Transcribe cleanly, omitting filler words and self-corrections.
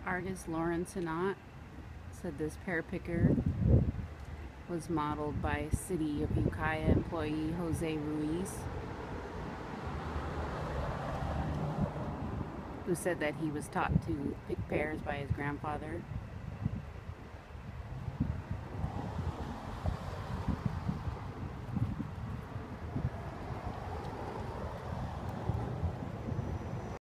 Artist Lauren Sinnott said this pear picker was modeled by City of Ukiah employee Jose Ruiz, who said that he was taught to pick pears by his grandfather.